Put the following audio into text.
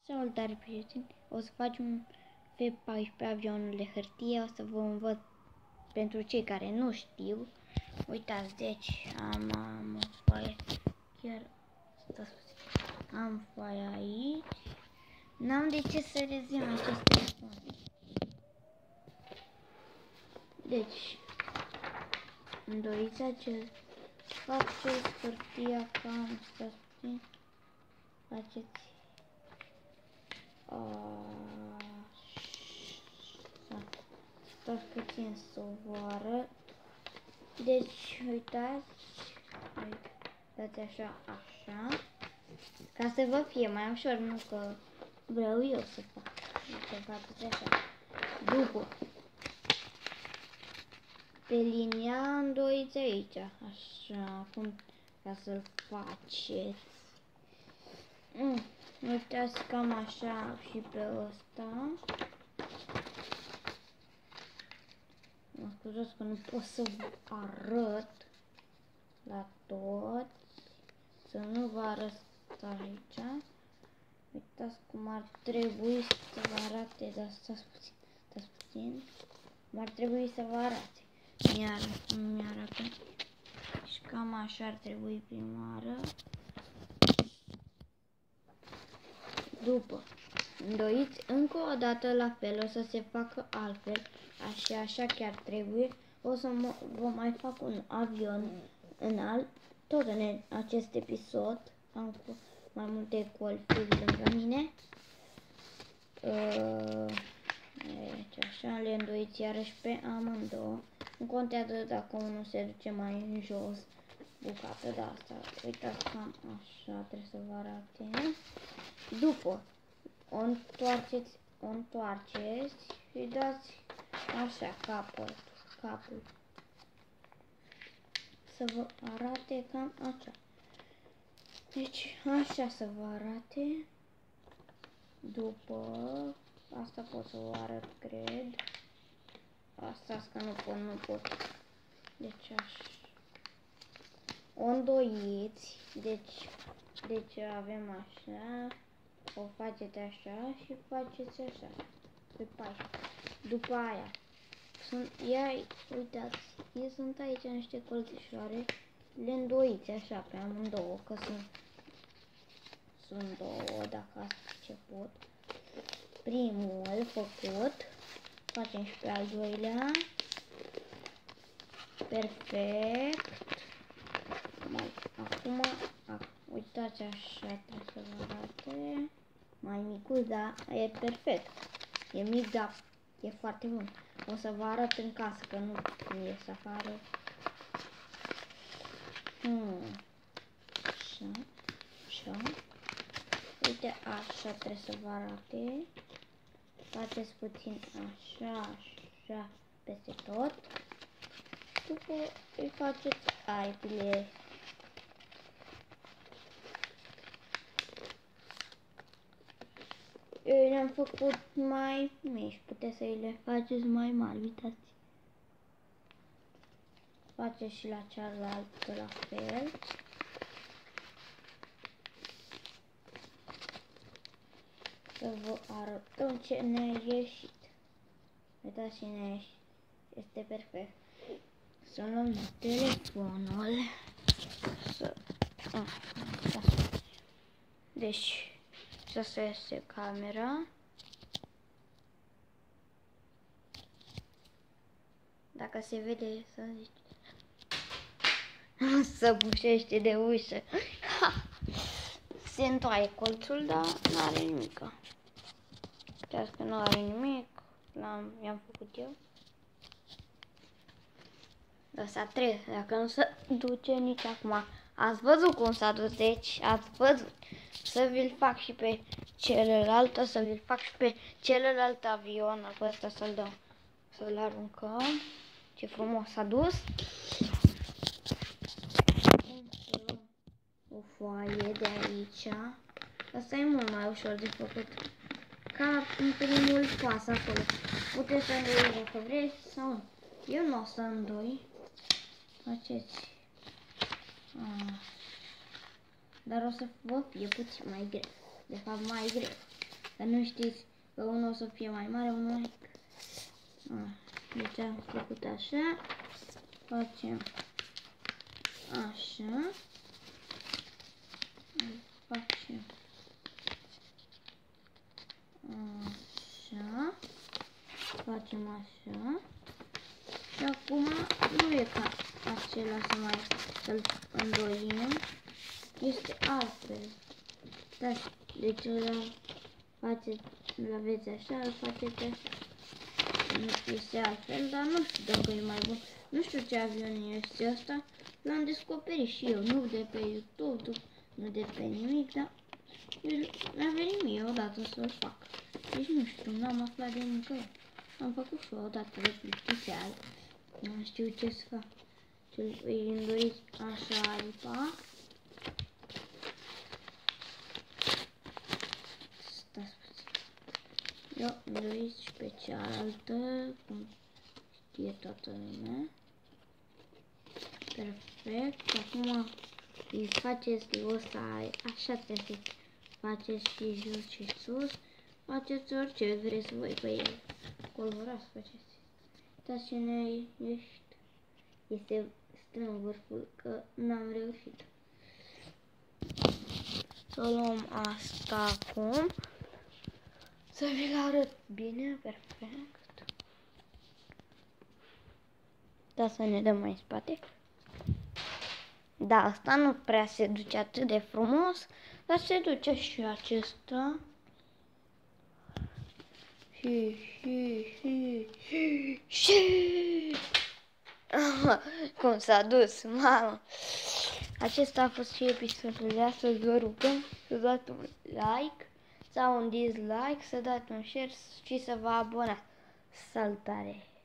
Salutare, prieteni! O să facem F14 avionul de hârtie. O să vă învăț pentru cei care nu știu. Uitați, deci am o foaie, chiar am foaia aici. N-am de ce să rezim aceste foaie. Deci, îndoiți acest, faceți hârtia cam, stați puțin, faceți stați puțin să o arăt. Deci, uitați, dați așa, ca să vă fie mai ușor, nu că vreau eu să fac. Deci, faceți așa. După, pe linia îndoiți aici, așa, cum, ca să-l faceți. Uitați cam așa și pe ăsta. Mă scuzați că nu pot să vă arăt la toți, să nu vă arăt aici. Uitați cum ar trebui să vă arate, dar stați puțin, cum ar trebui să vă arate. Mi-arată. Și cam așa ar trebui prima oară. După, îndoiți încă o dată la fel, o să se facă altfel, așa chiar trebuie. O să vă mai fac un avion înalt, tot în acest episod. Am mai multe colțuri lângă mine. Deci așa, le îndoiți iarăși pe amândouă. Nu contează dacă unul se duce mai în jos, bucată de asta. Uitați cam așa, trebuie să vă arate. După, o întoarceți și dați așa capul. Să vă arate cam așa. Deci așa să vă arate. După, asta pot să vă arăt, cred. Asta că nu pot. Deci așa. O îndoiți, deci avem așa. O faceți așa și faceți așa. Pe 14. După aia, uitați, sunt aici niște colțișoare, le îndoiți așa pe amândouă, că sunt două, dacă asta ce pot. Primul făcut, facem și pe al doilea. Perfect. Acum, uitați așa, trebuie să vă arate. Mai micuț, dar e perfect. E mic, dar e foarte bun. O să vă arăt în casă, că nu ies afară. Așa. Uite, așa trebuie să vă arate. Faceți puțin așa peste tot. După îi faceți aripile. Eu le-am făcut mai mici, puteți să le faceți mai mari, uitați. Faceți și la cealaltă la fel. Să vă arătăm ce ne-a ieșit. Uitați ce ne-a ieșit. Este perfect. Să luăm telefonul. Deci, să se iese camera. Dacă se vede, să zici. Să bușește de ușă. Se întoaie colțul, dar nu are nimic. Uitați că nu are nimic. I-am făcut eu. Ăsta trebuie, dacă nu se duce nici acum. Ați văzut cum s-a dus, deci ați văzut. Să vi-l fac și pe celălalt, avion, pe ăsta să-l dăm, să-l aruncăm. Ce frumos s-a dus. O foaie de aici. Asta e mult mai ușor de făcut. Ca în primul pas acolo. Puteți să îndoiți dacă vreți sau nu. Eu nu o să îndoi. Faceți. Dar o să vă fie puțin mai greu. De fapt mai greu. Dar nu știți că unul o să fie mai mare, unul mai mic. Deci am făcut așa. Facem așa. Facem așa. Facem așa. Și acum nu e ca acela să mai să-l îndoim. Este altfel. Da, deci îl aveți așa, îl faceți așa. Este altfel, dar nu știu dacă e mai bun. Nu știu ce avion este ăsta. L-am descoperit și eu, nu de pe YouTube, nu de pe nimic, dar mi-a venit mie odată să-l fac. Deci nu știu, n-am aflat de nicăieri. Am făcut și eu odată de plictiseală. Nu știu ce să fac. Îi îndoriți așa aripa. Stați puțin. Eu îndoriți și pe cealaltă, cum știe toată lumea. Perfect. Acum îi faceți ăsta, așa trebuie să faceți și jos și sus. Faceți orice vreți voi pe el. Colorați faceți. Uitați ce ne ești. Este strâng vârful că n-am reușit. Să luăm asta acum. Să vi-l arăt bine, perfect. Da, să ne dăm mai în spate. Da, asta nu prea se duce atât de frumos, dar se duce și acesta. Și. Cum s-a dus, mamă. Acesta a fost și episodul de astăzi. Vă rugăm să dați un like sau un dislike, să dați un share și să vă abonați. Salutare!